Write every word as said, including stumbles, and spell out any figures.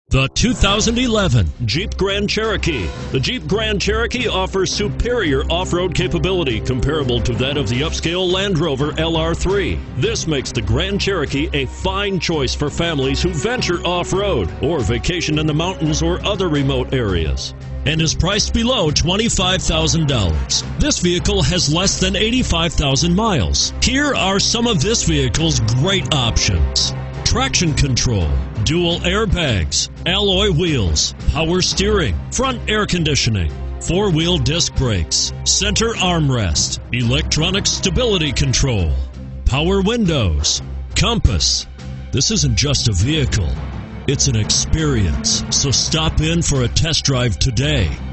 The two thousand eleven Jeep Grand Cherokee. The Jeep Grand Cherokee offers superior off-road capability comparable to that of the upscale Land Rover L R three. This makes the Grand Cherokee a fine choice for families who venture off-road or vacation in the mountains or other remote areas, and is priced below twenty-five thousand dollars. This vehicle has less than eighty-five thousand miles. Here are some of this vehicle's great options: traction control, dual airbags, alloy wheels, power steering, front air conditioning, four-wheel disc brakes, center armrest, electronic stability control, power windows, compass. This isn't just a vehicle, it's an experience. So stop in for a test drive today.